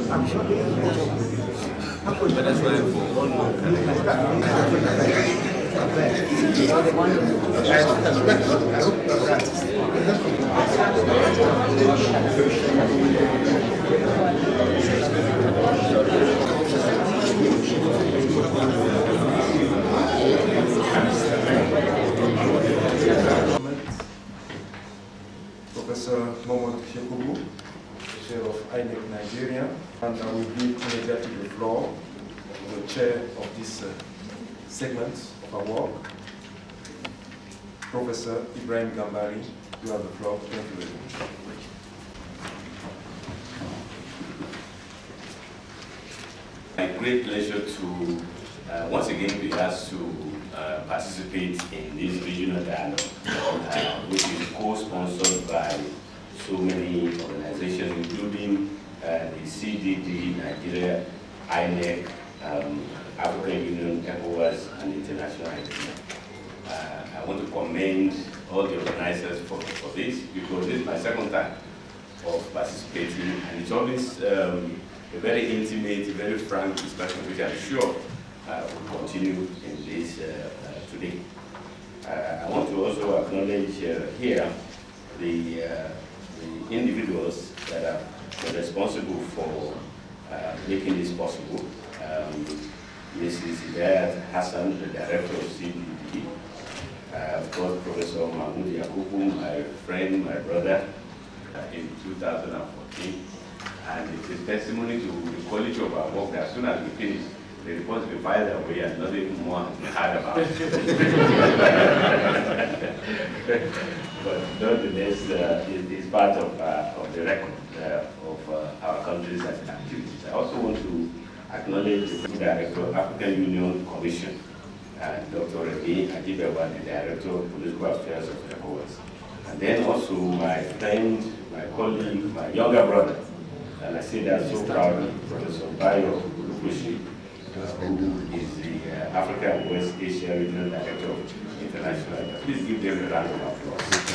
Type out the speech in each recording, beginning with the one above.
But that's why for one Professor Mohamed Shekubu, Chair of INEC Nigeria, and I will give immediately the floor to the Chair of this segment of our work, Professor Ibrahim Gambari. You have the floor. Thank you very much. My great pleasure to once again be asked to participate in this regional dialogue, which is co-sponsored by so many organizations, including the CDD, Nigeria, INEC, African Union, ECOWAS, and International Idea. I want to commend all the organizers for this, because this is my second time of participating, and it's always a very intimate, very frank discussion, which I'm sure will continue in this today. I want to also acknowledge here the individuals that are responsible for making this possible. Mrs. Hidayat Hassan, the director of CDD, of course, Professor Mahmoud Yakubu, my friend, my brother, in 2014. And it's a testimony to the quality of our work that as soon as we finish, the reports will be filed away and nothing more has been heard about it. But nonetheless, it is part of the record of our country's activities. I also want to acknowledge the Director of African Union Commission, Dr. Remy Ajibewa, the Director of Political Affairs of ECOWAS. And then also my friend, my colleague, my younger brother, and I say that so proudly, Professor Bayo Lukushi, who is the Africa and West Asia Regional Director of International. Please give them a round of applause.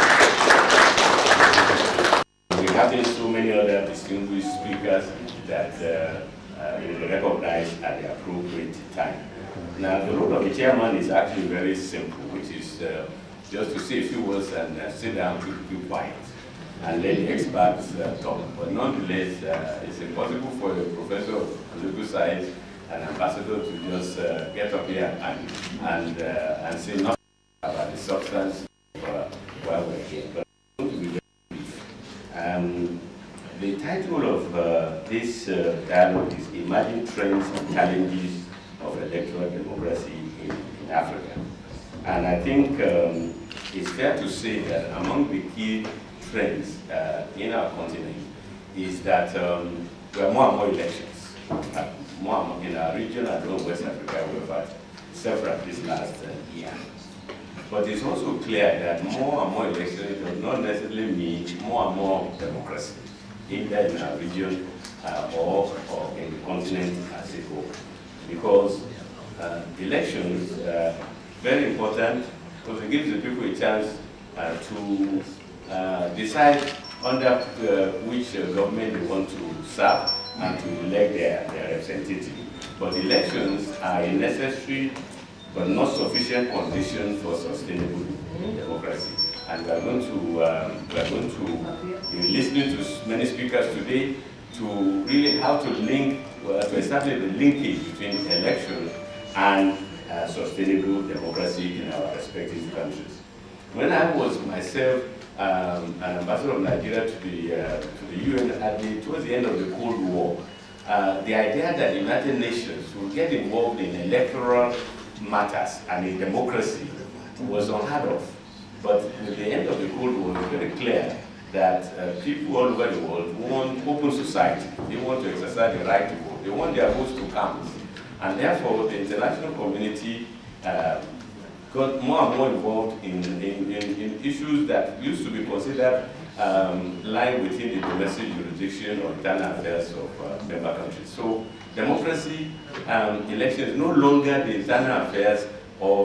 We have so many other distinguished speakers that will be recognized at the appropriate time. Now, the role of the chairman is actually very simple, which is just to say a few words and sit down to be quiet and let the experts talk. But nonetheless, it's impossible for a professor of political science, an ambassador, to just get up here and say nothing about the substance of why we're here. But I'm going to be very brief. The title of this dialogue is Emerging Trends and Challenges of Electoral Democracy in Africa. And I think it's fair to say that among the key trends in our continent is that there are more and more elections. More and more in our region, and in West Africa, we've had several this last year. But it's also clear that more and more elections does not necessarily mean more and more democracy, either in our region or in the continent as a whole. Because elections are very important because it gives the people a chance to decide under which government they want to serve and to elect their representative. But elections are a necessary but not sufficient condition for sustainable democracy. And we are going to be listening to many speakers today to really how to link, to establish the linkage between election and sustainable democracy in our respective countries. When I was myself an ambassador of Nigeria to the UN towards the end of the Cold War, the idea that the United Nations would get involved in electoral matters and in democracy was unheard of. But with the end of the Cold War, it was very clear that people all over the world want open society. They want to exercise the right to vote. They want their votes to count. And therefore, the international community got more and more involved in issues that used to be considered lying within the domestic jurisdiction or internal affairs of member countries. So democracy, elections is no longer the internal affairs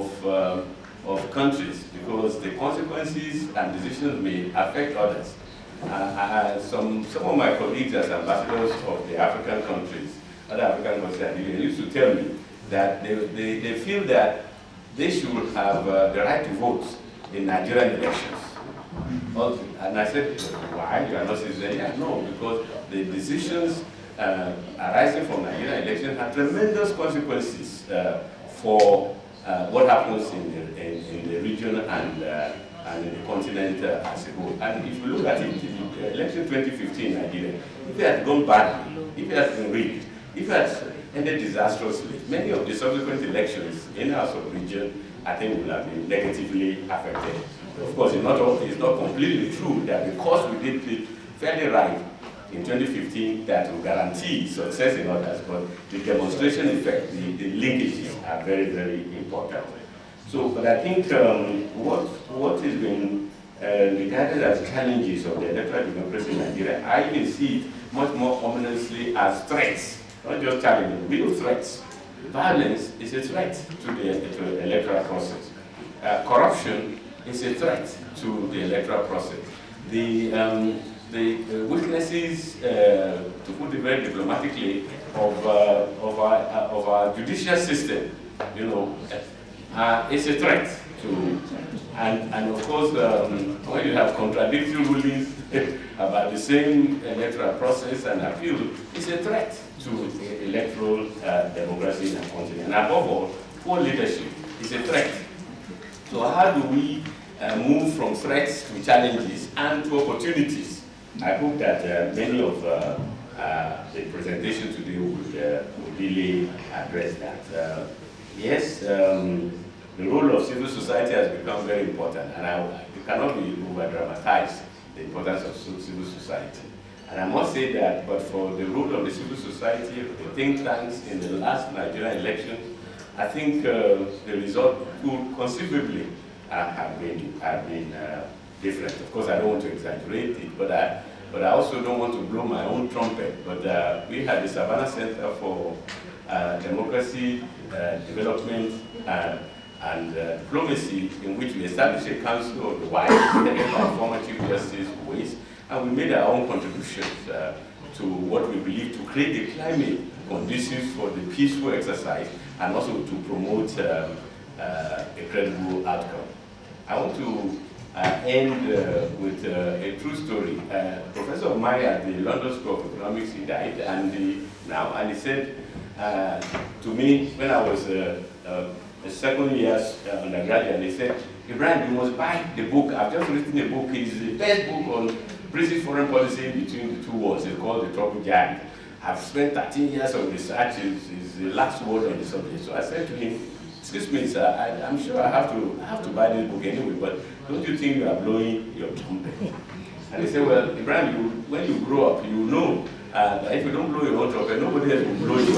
of countries, because the consequences and decisions may affect others. Some of my colleagues as ambassadors of the African countries, other African countries, used to tell me that they feel that they should have the right to vote in Nigerian elections. And I said, why? You are not citizen? Yeah, no, because the decisions arising from Nigerian elections have tremendous consequences for what happens in the region and in the continent as a whole. And if you look at it, the election 2015 in Nigeria, if it had gone badly, if it had been rigged, if it had ended disastrously, many of the subsequent elections in our sub-region, I think, will have been negatively affected. Of course, it's not completely true that because we did it fairly right in 2015, that will guarantee success in others, but the demonstration effect, the linkages are very, very important. So, but I think what has been regarded as challenges of the electoral democracy in Nigeria, I even see it much more ominously as threats, not just challenges, real threats. Violence is a threat to the electoral process. Corruption is a threat to the electoral process. The weaknesses, to put it very diplomatically, of our judicial system, you know, it's a threat to, and of course, when you have contradictory rulings about the same electoral process and appeal, it's a threat to the electoral democracy in our continent. And above all, poor leadership is a threat. So how do we move from threats to challenges and to opportunities? I hope that many of the presentation today would really address that. Yes, the role of civil society has become very important, and it cannot be over-dramatized, the importance of civil society. And I must say that, but for the role of the civil society, the think tanks in the last Nigerian election, I think the result could conceivably have been different. Of course, I don't want to exaggerate it, but I also don't want to blow my own trumpet. But we had the Savannah Center for Democracy, Development, and Diplomacy, in which we established a council of the wise, headed by former Chief Justice Ways, and we made our own contributions to what we believe to create the climate conducive for the peaceful exercise and also to promote a credible outcome. I want to end with a true story. Professor of mine at the London School of Economics, he died, and he said to me when I was a second year's undergraduate, and he said, Ibrahim, you must buy the book. I've just written a book. It's the best book on British foreign policy between the two wars. It's called The Troubled Giant. I've spent 13 years of research. It's the last word on the subject. So I said to him, excuse me, sir, I'm sure I have to buy this book anyway, but don't you think you are blowing your trumpet? And he said, well, Ibrahim, when you grow up, you know that if you don't blow your own trumpet, nobody else will blow it.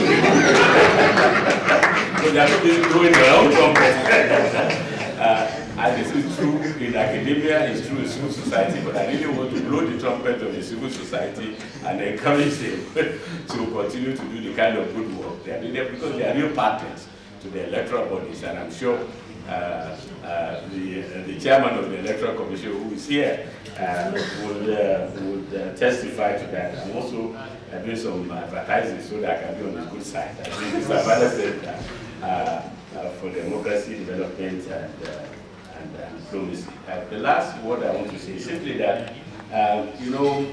So they are not busy blowing their own trumpet. And this is true in academia, it's true in civil society, but I really want to blow the trumpet of the civil society and encourage them to continue to do the kind of good work they are doing there, because they are real partners to the electoral bodies. And I'm sure the chairman of the Electoral Commission, who is here, would testify to that. I'm also doing some advertising so that I can be on the good side. I think this is Center for Democracy, Development, and Diplomacy. The last word I want to say is simply that, you know,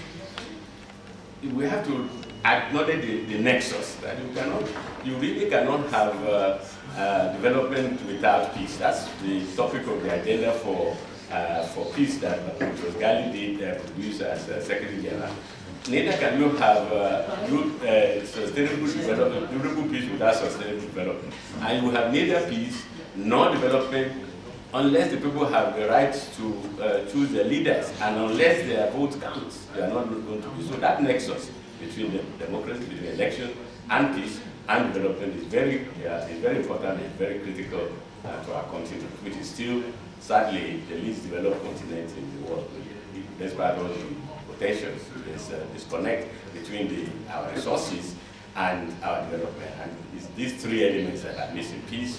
we have to acknowledge the nexus, that you really cannot have development without peace. That's the topic of the agenda for peace that Dr. Gali did produce as Secretary General. Neither can you have sustainable development, durable peace without sustainable development. And you have neither peace nor development unless the people have the right to choose their leaders, and unless their vote counts, they are not going to be. So that nexus between the democracy, between election and peace and development is very important, it's very critical to our continent, which is still, sadly, the least developed continent in the world. Despite all the potentials, there's a disconnect between our resources and our development. And it's these three elements that are missing: peace,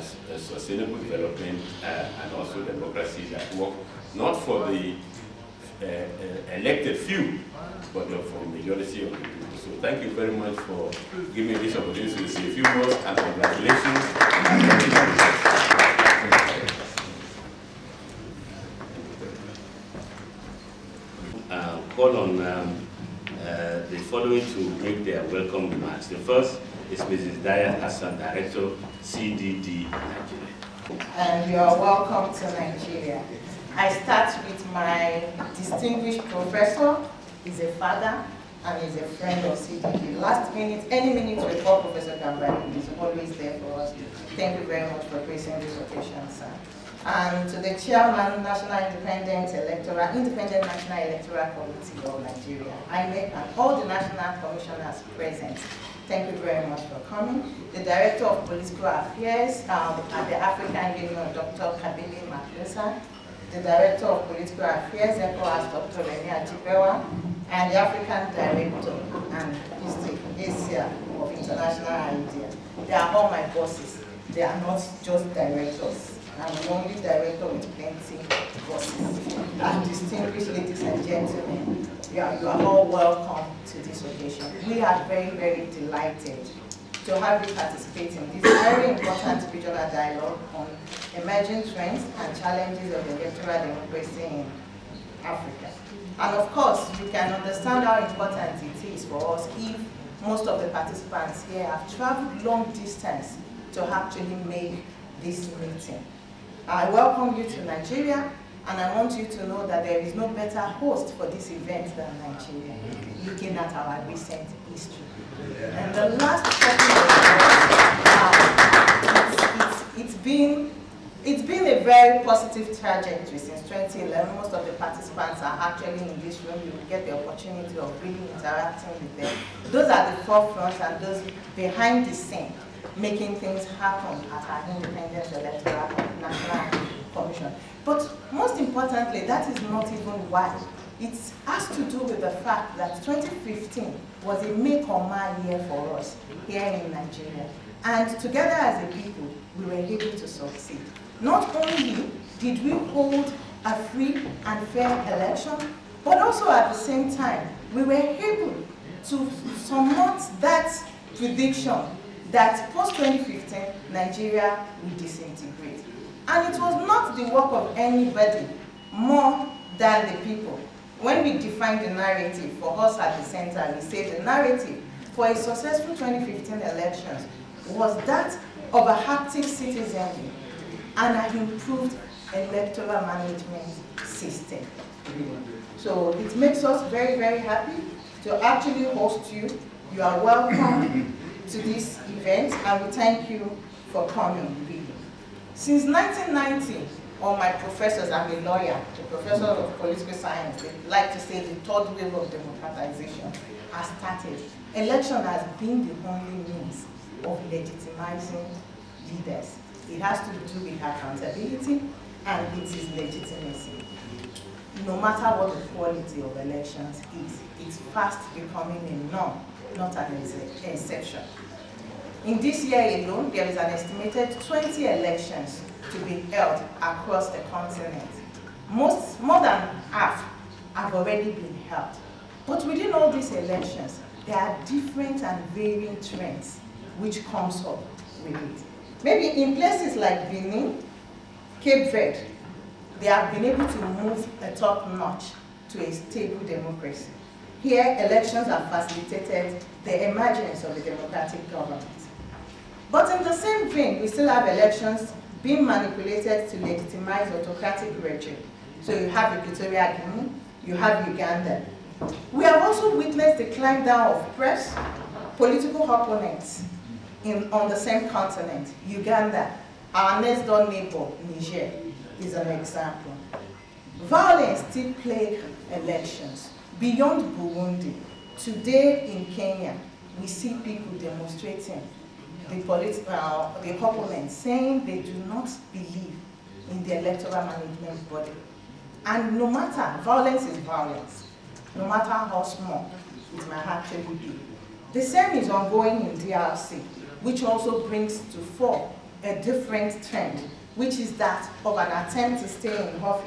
sustainable development, and also democracy that work not for the elected few, but for the majority of the people. So thank you very much for giving me this opportunity to say a few words, and congratulations. Call on the following to make their welcome remarks. The first is Mrs. Dayat Hassan, Director, CDD, Nigeria. And you are welcome to Nigeria. I start with my distinguished professor. He's a father and he's a friend of CDD. Last minute, any minute we call Professor Gambari. He's always there for us. Thank you very much for gracing this occasion, sir. And to the Chairman, Independent National Electoral Committee of Nigeria, INEC, and all the national commissioners present, thank you very much for coming. The Director of Political Affairs at the African Union, Dr. Kabili Makusa, the Director of Political Affairs, ECOWAS, Dr. Remy Ajibewa, and the African Director and Asia of International IDEA. They are all my bosses. They are not just directors. I'm the only director with plenty bosses. And distinguished ladies and gentlemen, you are all welcome to this occasion. We are very, very delighted to have you participate in this very important regional dialogue on emerging trends and challenges of electoral democracy in Africa. And of course, you can understand how important it is for us if most of the participants here have traveled long distance to actually make this meeting. I welcome you to Nigeria, and I want you to know that there is no better host for this event than Nigeria, looking at our recent history. And the last topic, it's been a very positive trajectory since 2011. Most of the participants are actually in this room. You will get the opportunity of really interacting with them. Those are the forefront and those behind the scene, making things happen at our Independent Electoral National Commission. But most importantly, that is not even why. It has to do with the fact that 2015 was a make or mar year for us here in Nigeria. And together as a people, we were able to succeed. Not only did we hold a free and fair election, but also at the same time, we were able to somewhat that prediction that post-2015, Nigeria will disintegrate. And it was not the work of anybody more than the people. When we define the narrative, for us at the center, we say the narrative for a successful 2015 elections was that of an active citizenry and an improved electoral management system. So it makes us very, very happy to actually host you. You are welcome to this event, and we thank you for coming, really. Since 1990, all my professors, I'm a lawyer, the professor of political science, they like to say the third wave of democratization has started. Election has been the only means of legitimizing leaders. It has to do with accountability and it is legitimacy. No matter what the quality of elections is, it's fast becoming a norm, not an exception. In this year alone, there is an estimated 20 elections to be held across the continent. More than half have already been held. But within all these elections, there are different and varying trends which comes up with it. Maybe in places like Benin, Cape Verde, they have been able to move a top notch to a stable democracy. Here, elections have facilitated the emergence of a democratic government. But in the same vein, we still have elections being manipulated to legitimize autocratic regime. So you have Equatorial Guinea, you have Uganda. We have also witnessed the climb down of press, political opponents on the same continent. Uganda, our next door neighbor, Niger, is an example. Violence still plagues elections. Beyond Burundi, today in Kenya, we see people demonstrating the opponents saying they do not believe in the electoral management body. And no matter, violence is violence, no matter how small it might actually be. The same is ongoing in DRC, which also brings to fore a different trend, which is that of an attempt to stay in office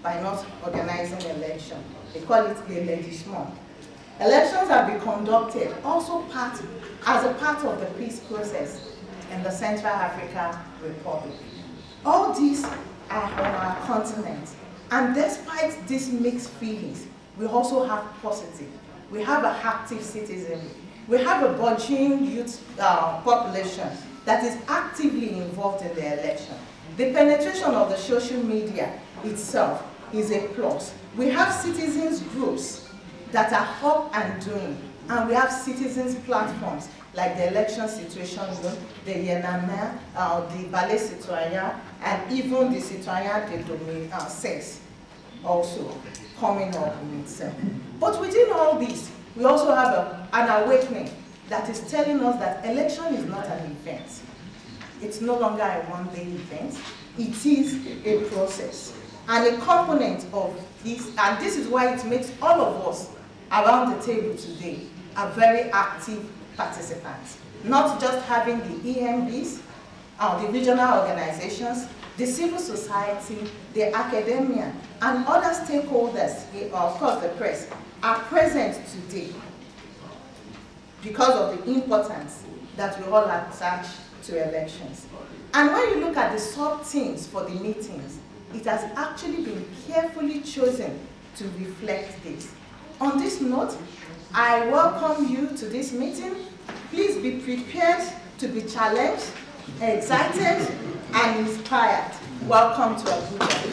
by not organizing election. They call it a legishment. Elections have been conducted also as a part of the peace process in the Central African Republic. All these are on our continent. And despite these mixed feelings, we also have positive. We have an active citizenry. We have a burgeoning youth population that is actively involved in the election. The penetration of the social media itself is a plus. We have citizens groups that are up and doing, and we have citizens platforms like the Election Situation Room, the Yenama, the Ballet Citoyen, and even the Citoyen de 2006 also coming up in itself. But within all this, we also have an awakening that is telling us that election is not an event. It's no longer a one-day event. It is a process. And a component of this, and this is why it makes all of us around the table today are very active participants. Not just having the EMBs, the regional organizations, the civil society, the academia, and other stakeholders, of course the press, are present today because of the importance that we all attach to elections. And when you look at the sub-themes for the meetings, it has actually been carefully chosen to reflect this. On this note, I welcome you to this meeting. Please be prepared to be challenged, excited, and inspired. Welcome to Abuja.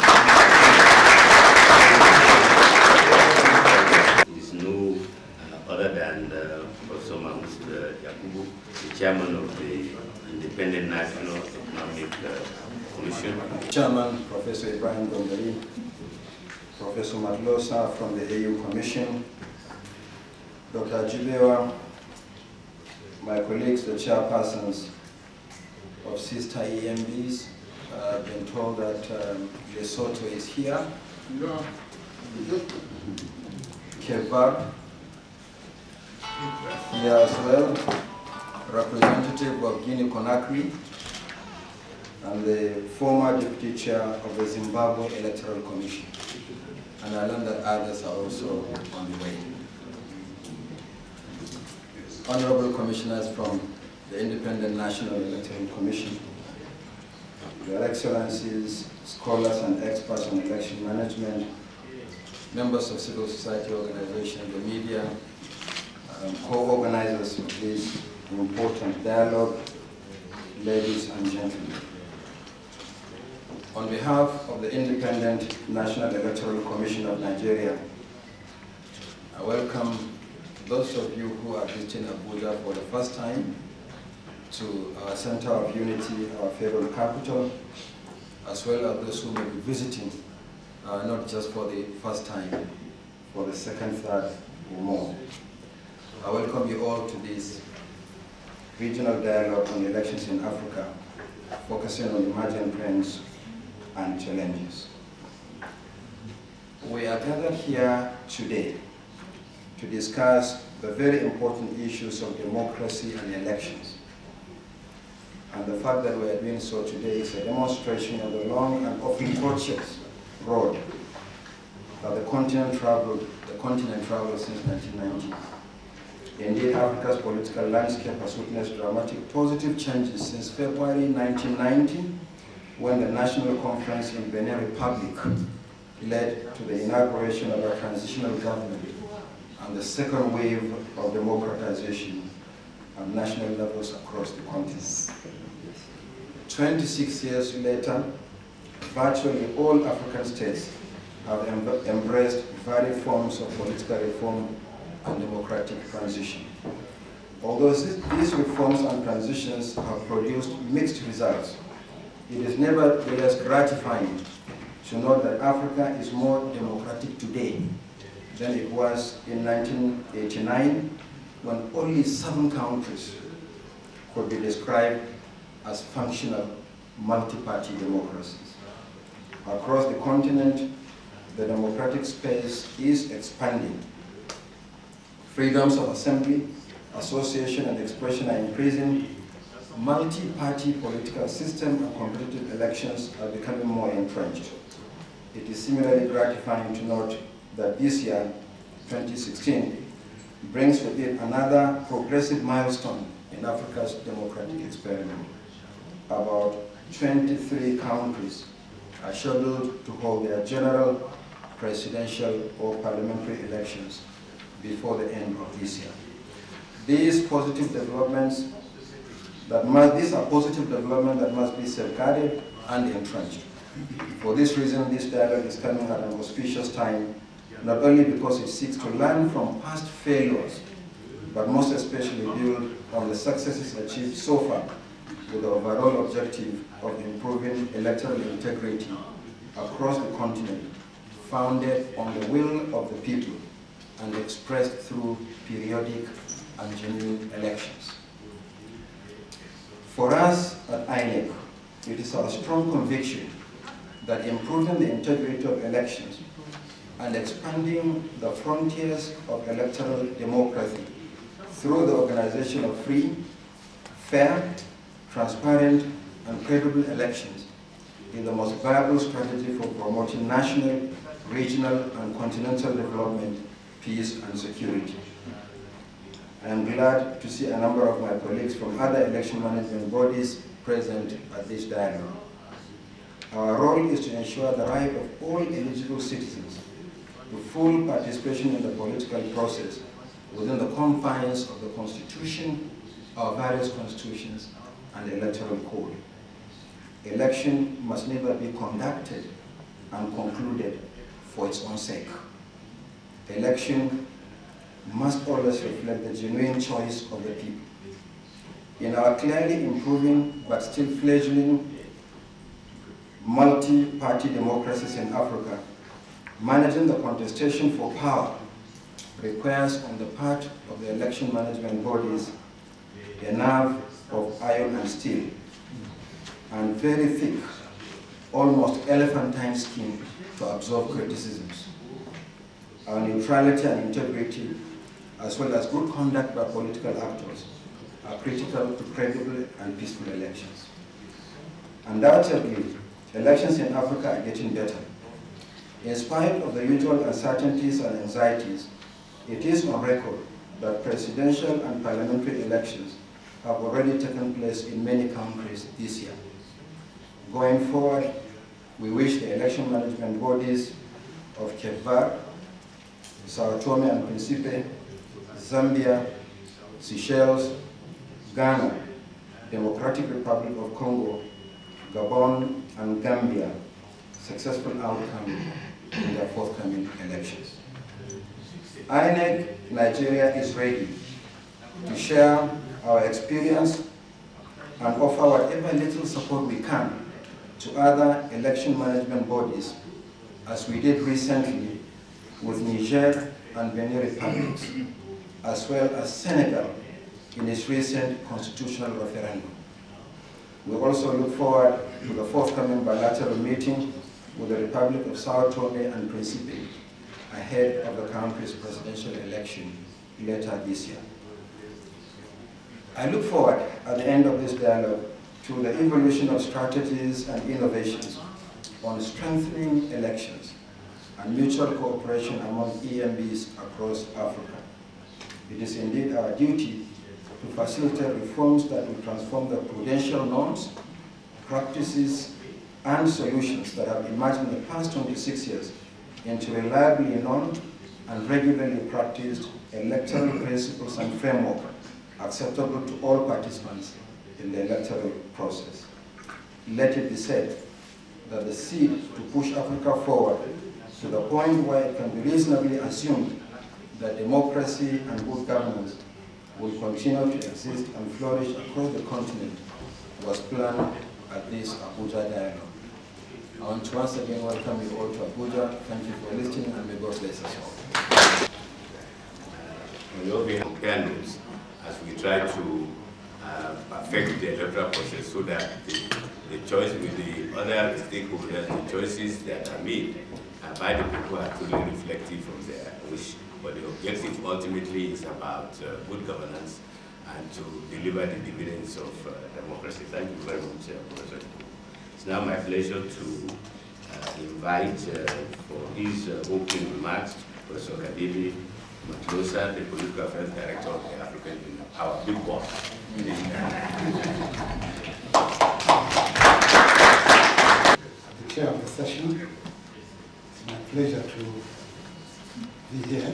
Is no other than Professor Mahmoud Yakubu, the chairman of the Independent National Economic Commission. Chairman, Professor Ibrahim Gondari, Professor Matlosa from the AU Commission, Dr. Jibewa, my colleagues, the chairpersons of sister EMBs. I've been told that Lesotho is here. Cape Verde here as well, representative of Guinea-Conakry, and the former deputy chair of the Zimbabwe Electoral Commission. And I learned that others are also on the way. Honorable commissioners from the Independent National Electoral Commission, Your Excellencies, scholars and experts on election management, members of civil society organizations, the media, co-organizers of this important dialogue, ladies and gentlemen. On behalf of the Independent National Electoral Commission of Nigeria, I welcome those of you who are visiting Abuja for the first time to our Center of Unity, our federal capital, as well as those who may be visiting, not just for the first time, for the second, third, or more. I welcome you all to this regional dialogue on elections in Africa, focusing on emerging trends and challenges. We are gathered here today to discuss the very important issues of democracy and elections. And the fact that we are doing so today is a demonstration of the long and often tortuous road that the continent traveled since 1990. Indeed, Africa's political landscape has witnessed dramatic positive changes since February 1990, when the National Conference in Benin Republic led to the inauguration of a transitional government and the second wave of democratization at national levels across the continent. 26 years later, virtually all African states have embraced various forms of political reform and democratic transition. Although these reforms and transitions have produced mixed results, it is nevertheless gratifying to note that Africa is more democratic today than it was in 1989, when only 7 countries could be described as functional multi-party democracies. Across the continent, the democratic space is expanding. Freedoms of assembly, association, and expression are increasing. Multi-party political system and competitive elections are becoming more entrenched. it is similarly gratifying to note that this year, 2016, brings with it another progressive milestone in Africa's democratic experiment. About 23 countries are scheduled to hold their general, presidential, or parliamentary elections before the end of this year. These are positive developments that must be safeguarded and entrenched. For this reason, this dialogue is coming at an auspicious time, not only because it seeks to learn from past failures, but most especially build on the successes achieved so far with the overall objective of improving electoral integrity across the continent, founded on the will of the people and expressed through periodic and genuine elections. For us at INEC, it is our strong conviction that improving the integrity of elections and expanding the frontiers of electoral democracy through the organization of free, fair, transparent, and credible elections is the most viable strategy for promoting national, regional, and continental development, peace, and security. I am glad to see a number of my colleagues from other election management bodies present at this dialogue. Our role is to ensure the right of all eligible citizens to full participation in the political process within the confines of the Constitution, our various constitutions, and electoral code. Election must never be conducted and concluded for its own sake. Election must always reflect the genuine choice of the people. In our clearly improving but still fledgling multi-party democracies in Africa, managing the contestation for power requires on the part of the election management bodies a nerve of iron and steel and very thick, almost elephantine skin to absorb criticisms. Our neutrality and integrity, as well as good conduct by political actors, are critical to credible and peaceful elections. Undoubtedly, elections in Africa are getting better. In spite of the usual uncertainties and anxieties, it is on record that presidential and parliamentary elections have already taken place in many countries this year. Going forward, we wish the election management bodies of Cape Verde, Sao Tome and Principe, Zambia, Seychelles, Ghana, Democratic Republic of Congo, Gabon, and Gambia successful outcome in their forthcoming elections. INEC Nigeria is ready to share our experience and offer whatever little support we can to other election management bodies, as we did recently with Niger and Benin republics, as well as Senegal in its recent constitutional referendum. We also look forward to the forthcoming bilateral meeting with the Republic of Sao Tome and Principe ahead of the country's presidential election later this year. I look forward at the end of this dialogue to the evolution of strategies and innovations on strengthening elections and mutual cooperation among EMBs across Africa. It is indeed our duty to facilitate reforms that will transform the prudential norms, practices, and solutions that have emerged in the past 26 years into reliably known and regularly practiced electoral principles and framework acceptable to all participants in the electoral process. Let it be said that the seed to push Africa forward to the point where it can be reasonably assumed that democracy and good governance will continue to exist and flourish across the continent was planned at this Abuja dialogue. I want to once again welcome you all to Abuja. Thank you for listening, and may God bless us all. We will be companions as we try to affect the electoral process so that the choice with the other stakeholders, the choices that are made by the people are truly reflective of their wish. But the objective ultimately is about good governance and to deliver the dividends of democracy. Thank you very much, Professor. It's now my pleasure to invite for his opening remarks Professor Kadebe Matlosa, the Political Affairs Director of the African Union, our big boss. The chair of the session, it's my pleasure to be here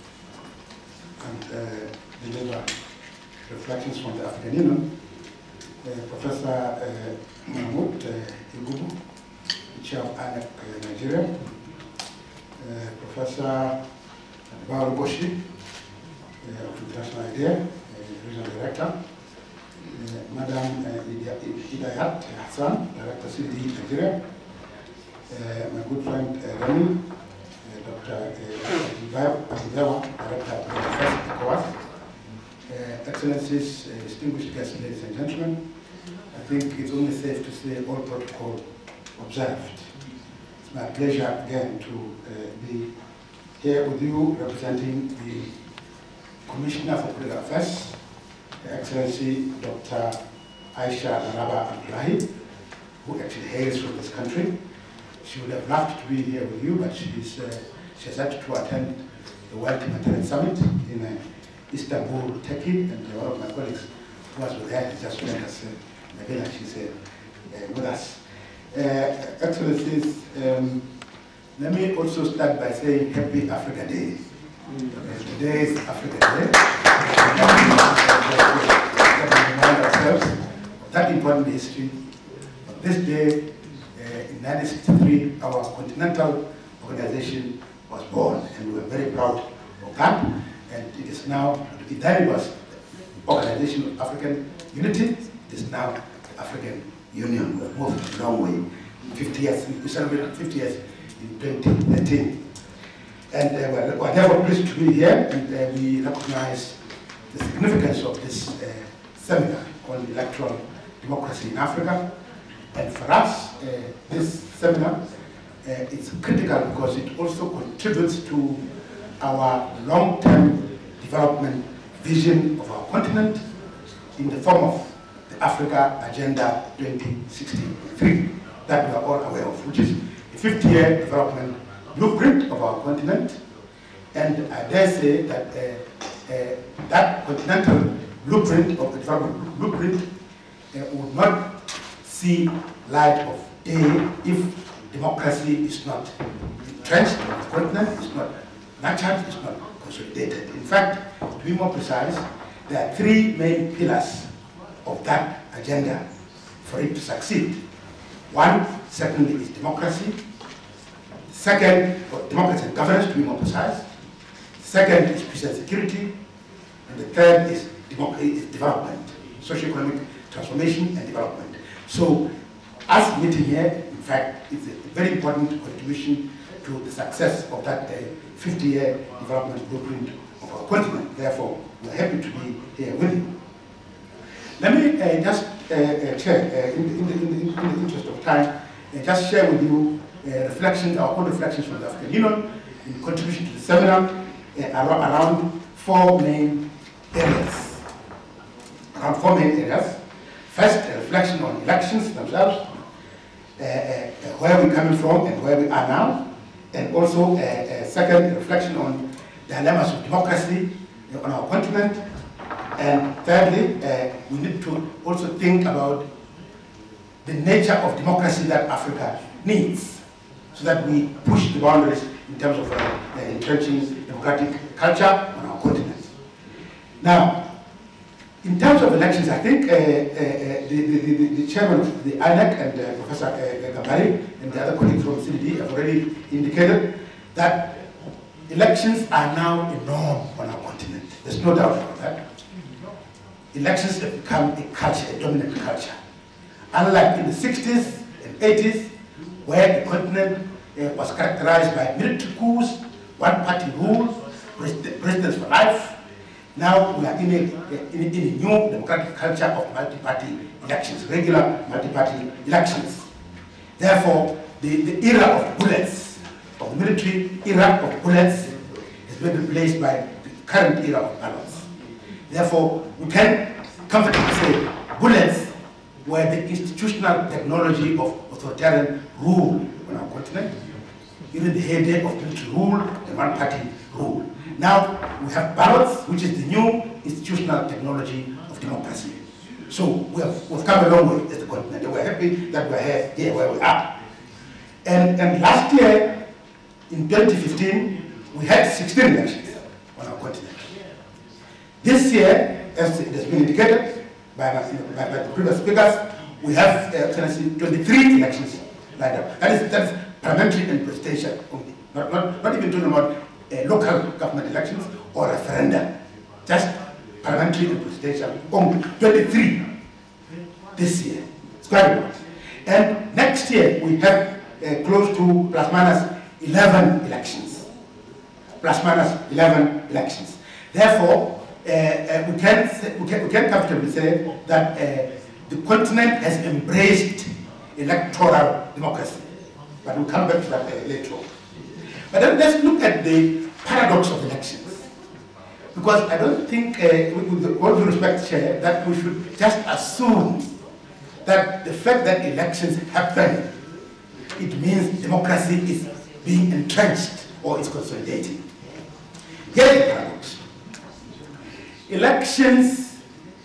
and deliver reflections from the African Union. Professor Mahmoud Igubu, the chair of INEC Nigeria, Professor Baru Boshi of International IDEA, regional director, Madam Idayat Hassan, director CDE Nigeria, my good friend Rami, Dr. Ajibawa, director of the ECOWAS, Excellencies, distinguished guests, ladies and gentlemen, I think it's only safe to say all protocol observed. It's my pleasure again to be here with you representing the Commissioner for Political Affairs, Excellency Dr. Aisha Laraba Abdullahi, who actually hails from this country. She would have loved to be here with you, but she has had to attend the World Humanitarian Summit in Istanbul, Turkey, and one of my colleagues who was with her has just joined us in the village. She's with us. Excellencies, let me also start by saying Happy Africa Day. Today is Africa Day. We remind ourselves of that important history. On this day, in 1963, our continental organization was born, and we were very proud of that. And it is now, if that was the Organization of African Unity, it is now the African Union. We have moved a long way. 50 years, we celebrated 50 years in 2013. And we're therefore pleased to be here, and we recognize the significance of this seminar on electoral democracy in Africa. And for us, this seminar is critical because it also contributes to our long-term development vision of our continent in the form of the Africa Agenda 2063 that we are all aware of, which is a 50-year development blueprint of our continent. And I dare say that that continental blueprint of the development blueprint would not see light of day if democracy is not entrenched on the continent, is not nurtured, is not consolidated. In fact, to be more precise, there are three main pillars of that agenda for it to succeed. One, certainly, is democracy. Second, democracy and governance, to be more precise. Second is peace and security. And the third is development, socio-economic transformation and development. So, us meeting here, in fact, is a very important contribution to the success of that 50-year development blueprint of our continent. Therefore, we're happy to be here with you. Let me just, Chair, in the interest of time, just share with you reflections, our own reflections from the African Union in contribution to the seminar around four main areas. First, a reflection on elections themselves, where we're coming from and where we are now. And also second, reflection on dilemmas of democracy on our continent. And thirdly, we need to also think about the nature of democracy that Africa needs, so that we push the boundaries in terms of entrenching democratic culture on our continent. Now, in terms of elections, I think the chairman of the INEC and Professor Gambari and the other colleagues from CDD have already indicated that elections are now a norm on our continent. There's no doubt about that. Elections have become a culture, a dominant culture. Unlike in the 60s and 80s, where the continent was characterized by military coups, one-party rule, presidents for life, now we are in a new democratic culture of multi-party elections, regular multi-party elections. Therefore, the era of bullets, of the military era of bullets, has been replaced by the current era of ballots. Therefore, we can comfortably say bullets were the institutional technology of authoritarian rule on our continent, during the heyday of military rule and one-party rule. Now we have ballots, which is the new institutional technology of democracy. So we've come a long way as the continent, and we're happy that we're here where we are. And last year, in 2015, we had 16 elections on our continent. This year, as it has been indicated by the previous speakers, we have 23 elections lined up. That is parliamentary and presidential only. Not even talking about local government elections or referenda. Just parliamentary and presidential only. 23 this year. It's quite a lot. And next year we have close to plus minus 11 elections. Plus minus 11 elections. Therefore, we can comfortably say that the continent has embraced electoral democracy. But we'll come back to that later on. But then let's look at the paradox of elections. Because I don't think, with all due respect, Chair, that we should just assume that the fact that elections happen, it means democracy is being entrenched or is consolidating. Here's the paradox. Elections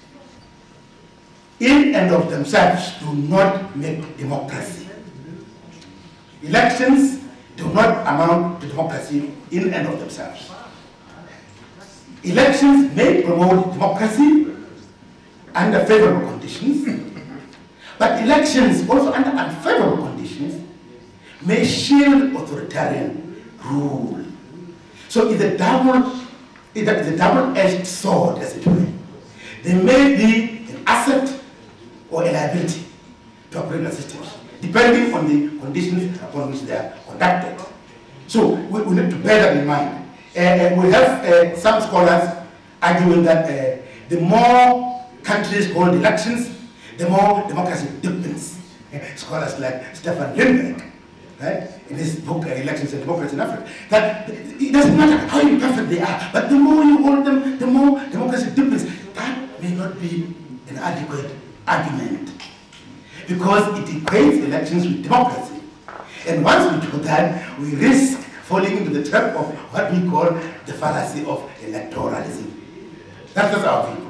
in and of themselves do not make democracy. Elections do not amount to democracy in and of themselves. Elections may promote democracy under favorable conditions, but elections also under unfavorable conditions may shield authoritarian rule. So it's a double-edged sword, as it were. They may be an asset or a liability to operating systems, depending on the conditions upon which they are conducted. So we need to bear that in mind. We have some scholars arguing that the more countries hold elections, the more democracy deepens. Scholars like Stefan Lindbergh, right, in his book Elections and Democracy in Africa, that it doesn't matter how imperfect they are, but the more you hold them, the more democracy deepens. That may not be an adequate argument, because it equates elections with democracy. And once we do that, we risk falling into the trap of what we call the fallacy of electoralism. That's our view.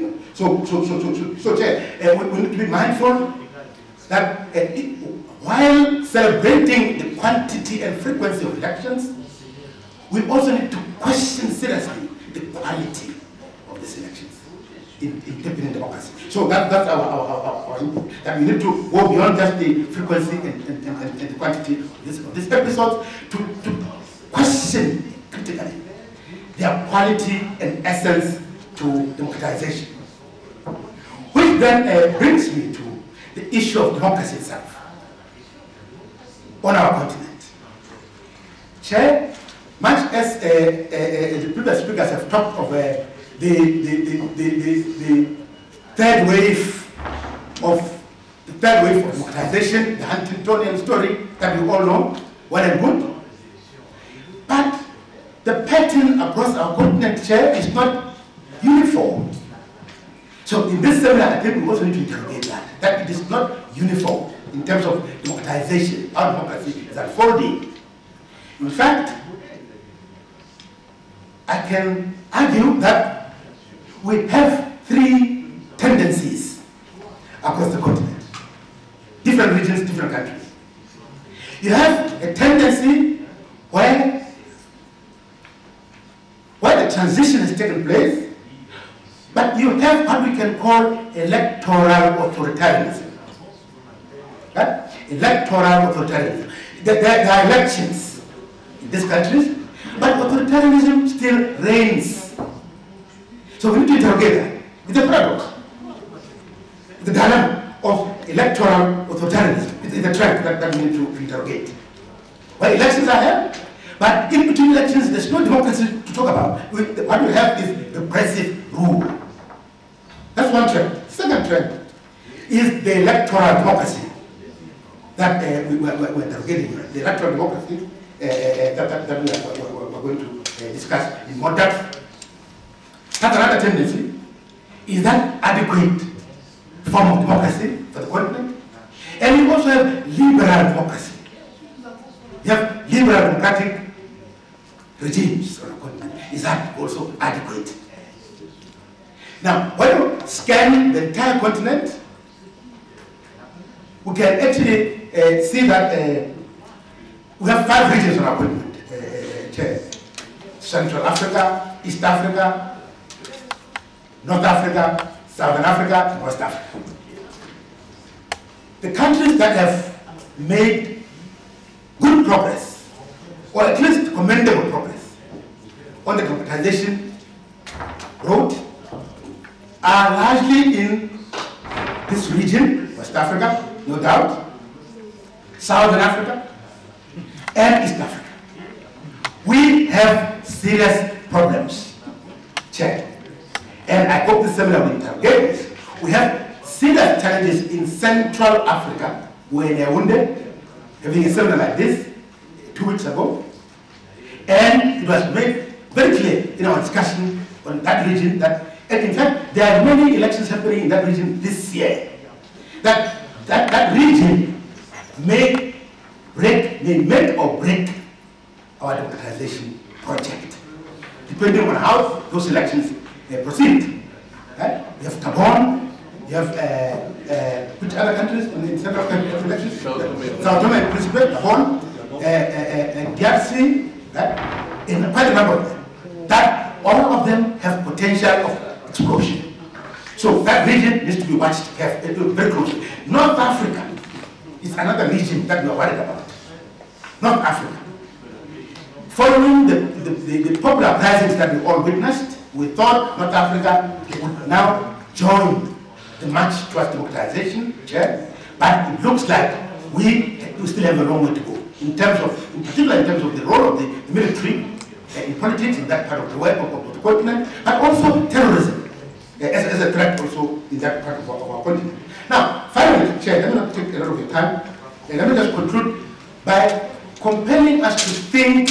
So Chair, we need to be mindful that while celebrating the quantity and frequency of elections, we also need to question seriously the quality of these elections in deepening democracy. So that's our input, that we need to go beyond just the frequency and the quantity of these episodes to question critically their quality and essence to democratization. Which then brings me to the issue of democracy itself on our continent. Chair, much as the previous speakers have talked of the third wave of democratization, the Huntingtonian story that we all know, well and good. But the pattern across our continent, Chair, is not uniform. So in this seminar, I think we also need to interrogate that it is not uniform in terms of democratization, how democracy is unfolding. In fact, I can argue that we have three tendencies across the continent. Different regions, different countries. You have a tendency where the transition has taken place, but you have what we can call electoral authoritarianism. Right? Electoral authoritarianism. There are elections in these countries, but authoritarianism still reigns. So we need to interrogate that. It's a paradox. The dilemma of electoral authoritarianism is a trend that we need to interrogate. Well, elections are held, but in between elections, there's no democracy to talk about. What we have is repressive rule. That's one trend. Second trend is the electoral democracy that we're interrogating. The electoral democracy that we're going to discuss in more depth. That's another tendency. Is that adequate form of democracy for the continent? And we also have liberal democracy. We have liberal democratic regimes on the continent. Is that also adequate? Now, when you scan the entire continent, we can actually see that we have 5 regions on our continent. Central Africa, East Africa, North Africa, Southern Africa, and West Africa. The countries that have made good progress, or at least commendable progress, on the democratization road are largely in this region, West Africa, no doubt, Southern Africa, and East Africa. We have serious problems, check. And I hope the seminar will interrogate. We have serious challenges in Central Africa. We were in Yaoundé, having a seminar like this 2 weeks ago. And it was made very clear in our discussion on that region that, and in fact, there are many elections happening in that region this year. That region may make or break our democratization project, depending on how those elections proceed. Right? We have Gabon, you have which other countries in Central African elections? Sao Tome and Principe, Gabon, DRC, right? In quite a number of them. That all of them have potential of explosion. So that region needs to be watched very closely. North Africa is another region that we are worried about. North Africa. Following the popular uprisings that we all witnessed, we thought North Africa would now join the march towards democratization, but it looks like we still have a long way to go. In particular in terms of the role of the military in politics in that part of the world, of the continent, but also terrorism as a threat also in that part of our continent. Now, finally, Chair, let me not take a lot of your time, and let me just conclude by compelling us to think,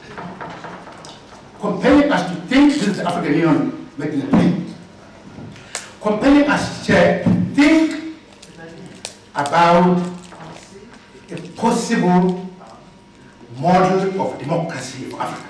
this is the African Union making a plea, compelling us, Chair, to think about a possible model of democracy for Africa.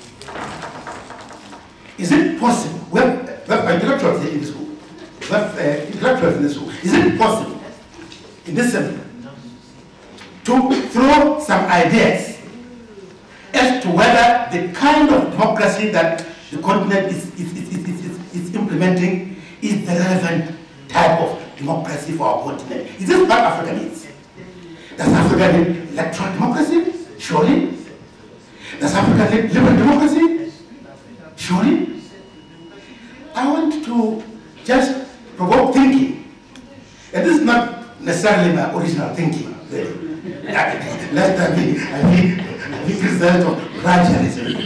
Is it possible? We have intellectuals in this room. We have intellectuals in this room. Is it possible in this seminar to throw some ideas as to whether the kind of democracy that the continent is implementing is the relevant type of democracy for our continent? Is this what Africa needs? Does Africa need electoral democracy? Surely. Does Africa need liberal democracy? Surely. I want to just provoke thinking. And this is not necessarily my original thinking, really. Let that be, I think result of gradualism.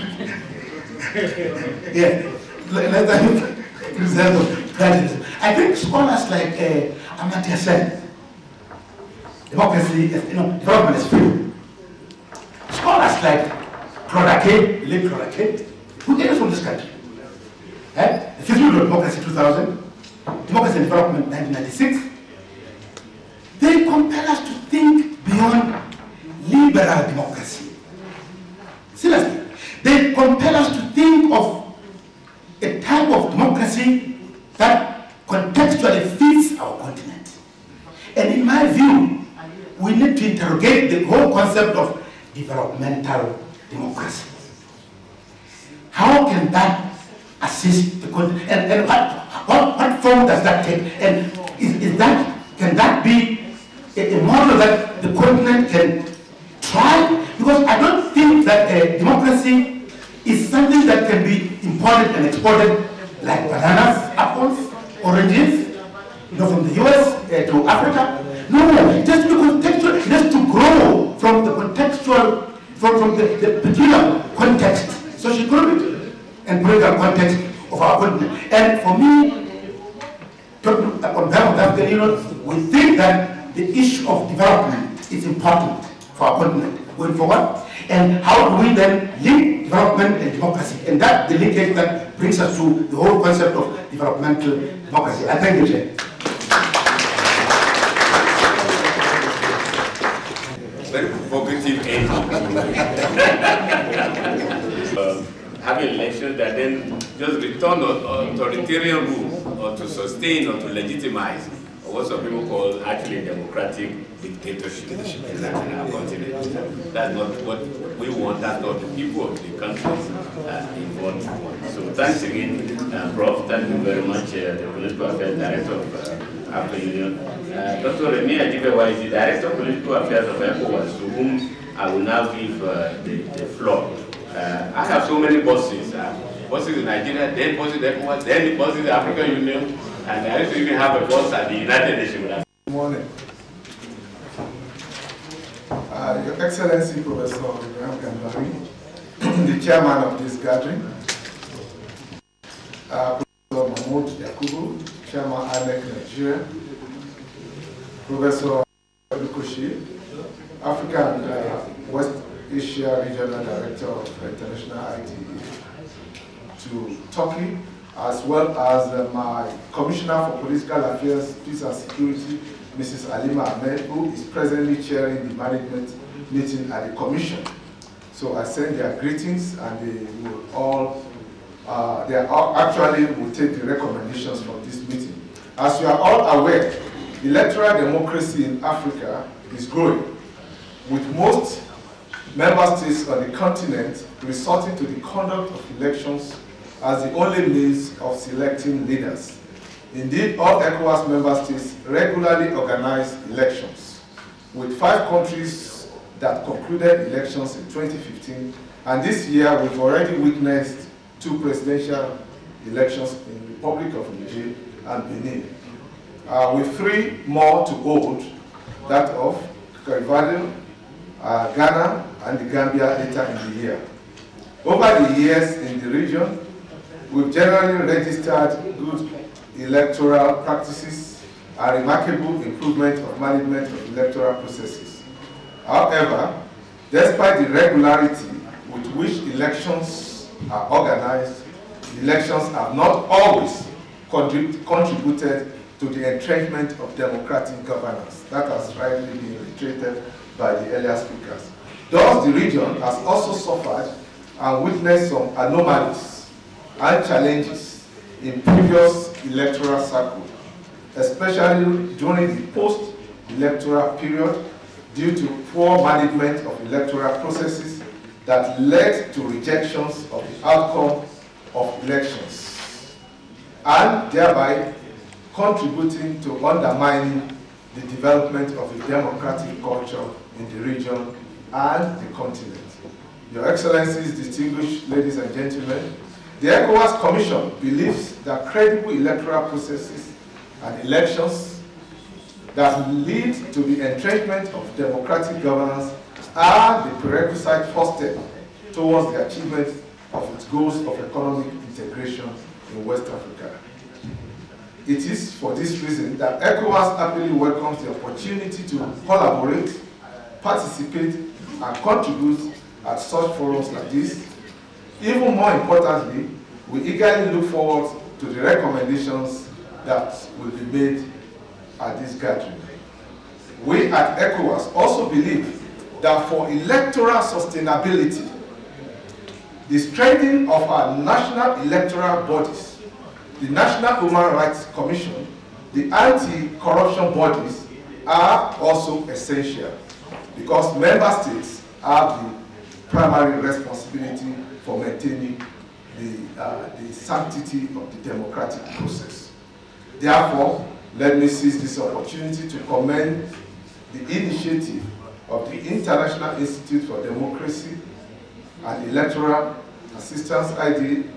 Yeah, let that be result of gradualism. I think scholars like Amartya Sen, democracy, development is free. Scholars like Claude Ake, who came from this country. The Physical Democracy 2000, Democracy and Development 1996, they compel us to think beyond liberal democracy. Seriously, they compel us to think of a type of democracy that contextually fits our continent. And in my view, we need to interrogate the whole concept of developmental democracy. How can that assist the continent? And what form does that take? And can that be a model that the continent can try? Because I don't think that democracy is something that can be imported and exported like bananas, apples, oranges, from the US to Africa. No, just to contextual, it has to grow from the contextual, from the peculiar context, socio-economic and political context of our continent. And for me, on behalf of the African Union, we think that the issue of development is important for our continent going forward. And how do we then link development and democracy? And that's the linkage that brings us to the whole concept of developmental democracy. I thank you, Chair. Very provocative positive end. Having elections that then just return authoritarian rule or to sustain or to legitimize what some people call actually democratic dictatorship in our continent. That's not what we want, that's not the people of the countries involved want. So thanks again, Prof. Thank you very much, the Political Affairs Director of African Union. Dr. Remi Ajibewa is the Director of Political Affairs of ECOWAS, to whom I will now give the floor. I have so many bosses. Bosses in Nigeria, then bosses in ECOWAS, then bosses in the African Union, and I used to even have a boss at the United Nations. Good morning. Your Excellency, Professor Ibrahim Gambari, the chairman of this gathering, Professor Mahmoud Yakubu, Chairman INEC Nigeria, Professor Lukoshi, Africa and West Asia Regional Director of International ITE, to Turkey, as well as my Commissioner for Political Affairs, Peace and Security, Mrs. Alima Ahmed, who is presently chairing the management meeting at the Commission. So I send their greetings, and they will all, actually will take the recommendations from this meeting. As you are all aware, electoral democracy in Africa is growing, with most member states on the continent resorting to the conduct of elections as the only means of selecting leaders. Indeed, all ECOWAS member states regularly organize elections, with 5 countries that concluded elections in 2015, and this year we've already witnessed 2 presidential elections in the Republic of Niger and Benin, with 3 more to hold, that of Cape Verde, Ghana, and the Gambia later in the year. Over the years in the region, we've generally registered good electoral practices and remarkable improvement of management of electoral processes. However, despite the regularity with which elections are organized, elections have not always contributed to the entrenchment of democratic governance. That has rightly been reiterated by the earlier speakers. Thus, the region has also suffered and witnessed some anomalies and challenges in previous electoral cycles, especially during the post-electoral period, due to poor management of electoral processes that led to rejections of the outcome of elections, and thereby contributing to undermining the development of a democratic culture in the region and the continent. Your Excellencies, distinguished ladies and gentlemen, the ECOWAS Commission believes that credible electoral processes and elections that lead to the entrenchment of democratic governance are the prerequisite first step towards the achievement of its goals of economic integration in West Africa. It is for this reason that ECOWAS happily welcomes the opportunity to collaborate, participate, and contribute at such forums like this. Even more importantly, we eagerly look forward to the recommendations that will be made at this gathering. We at ECOWAS also believe that for electoral sustainability, the strengthening of our national electoral bodies, the National Human Rights Commission, the anti-corruption bodies are also essential, because member states have the primary responsibility for maintaining the sanctity of the democratic process. Therefore, let me seize this opportunity to commend the initiative of the International Institute for Democracy and Electoral Assistance ID